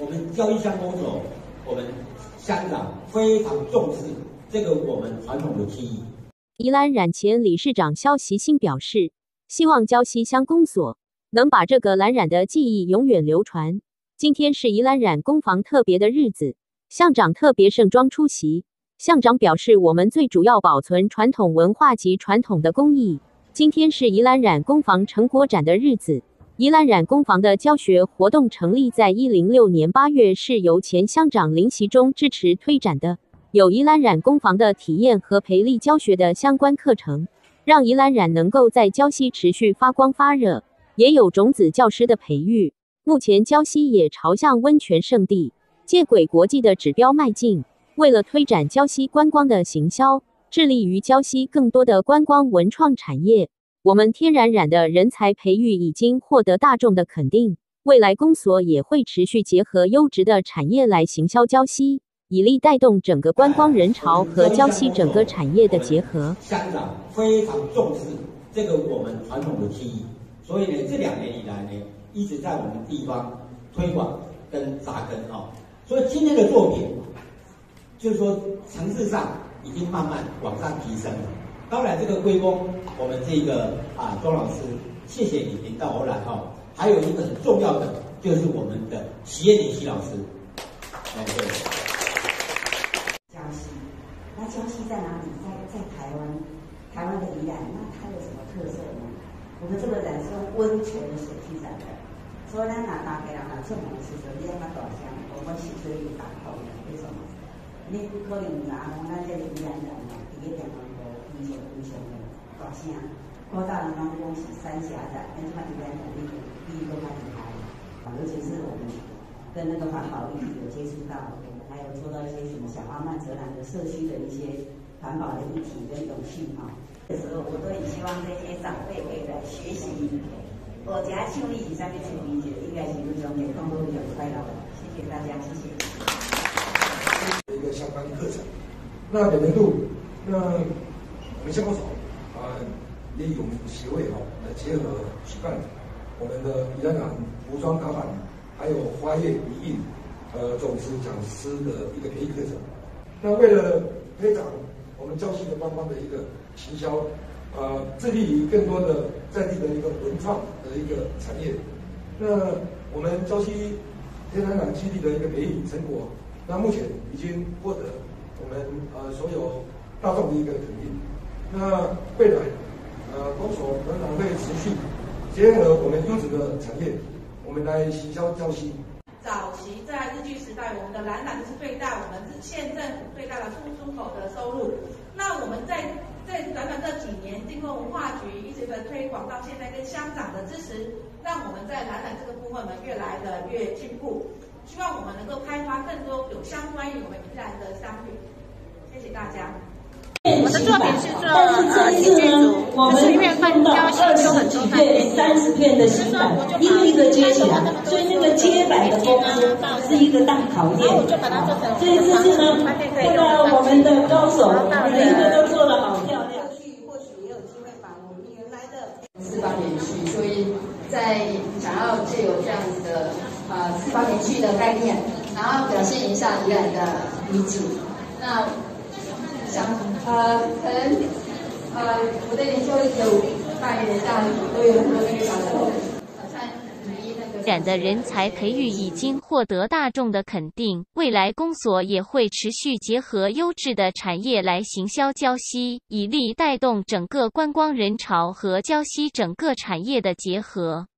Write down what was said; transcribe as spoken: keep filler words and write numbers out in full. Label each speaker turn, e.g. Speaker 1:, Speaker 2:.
Speaker 1: 们交易乡公所，我们乡长非常重视这个我们传统的技艺。
Speaker 2: 宜兰染前理事长肖习新表示，希望礁溪乡公所能把这个蓝染的技艺永远流传。今天是宜兰染工坊特别的日子，乡长特别盛装出席。乡长表示，我们最主要保存传统文化及传统的工艺。今天是宜兰染工坊成果展的日子。宜兰染工坊的教学活动成立在一零六年八月，是由前乡长林习忠支持推展的。有宜兰染工坊的体验和培力教学的相关课程，让宜兰染能够在礁溪持续发光发热。也有种子教师的培育。目前礁溪也朝向温泉圣地、接轨国际的指标迈进。为了推展礁溪观光的行销，致力于礁溪更多的观光文创产业，我们天然染的人才培育已经获得大众的肯定。未来公所也会持续结合优质的产业来行销礁溪，以力带动整个观光人潮和礁溪整个产业的结合。
Speaker 1: 乡长非常重视这个我们传统的技艺，所以呢，这两年以来呢，一直在我们地方推广跟扎根哦。所以今天的作品，就是说层次上已经慢慢往上提升了。当然，这个归功我们这个啊庄老师，谢谢你领导我来哦。还有一个很重要的，就是我们的齐彦礼齐老师，哎对。
Speaker 3: 礁溪，那礁溪在哪里？在在台湾，台湾的宜兰，那它有什么特色呢？我们这个染是用温泉的水去染的，所以咱拿大家人拿出门是说，你要拿大箱，我们是可以打透的。为什么？你不可能拿咱这个宜兰人嘛，一个地方无温泉温泉的大声，高大人讲讲是三峡染，那即摆宜兰染那个第一个蛮厉害的，尤其是我们跟那个环保议题有接触到，还有做到一些什么小花曼泽兰的社区的一些环保的议题跟永续哈。的时候，我都很希望这些长辈可以来学习。我家庆历以上的处理者，应该是那种给更多人快乐的。谢谢大家，谢谢。
Speaker 4: 一个相关的课程，那本年度，那我们乡公所啊，也与我们协会哈来结合举办我们的宜兰染服装打版，还有花叶遗印呃种子讲师的一个培育课程。那为了推展我们礁溪的观光的一个行销，呃，致力于更多的在地的一个文创的一个产业。那我们礁溪天然染基地的一个培育成果，那目前已经获得我们呃所有大众的一个肯定。那未来呃公所仍然会持续结合我们优质的产业，我们来行销礁溪。
Speaker 5: 早期在日据时代，我们的蓝染就是最大，我们是县政府最大的出出口的收入。那我们在在短短这几年，经过文化局一直的推广，到现在跟乡长的支持，让我们在蓝染这个部分呢越来的越进步。希望我们能够开发更多有相关于我们宜兰的商品。谢谢大家。
Speaker 6: 我的作品是做呃戏剧组，就是因为分礁溪有很多版本，
Speaker 7: 三十片的新版，一个一个接起来，所以那个接版的功夫是一个大考验。所以这次呢，看到我们的高手，每一个都做得好漂亮。
Speaker 3: 或许也有机会把我们原来的
Speaker 8: 四方连续，所以在想要借有这样子的呃四方连续的概念，然后表现一下宜兰的遗址。那想呃可能呃我的研究有大一大都有很多那个小时候好像
Speaker 9: 染的人才培育已经获得大众的肯定，未来公所也会持续结合优质的产业来行销礁溪，以力带动整个观光人潮和礁溪整个产业的结合。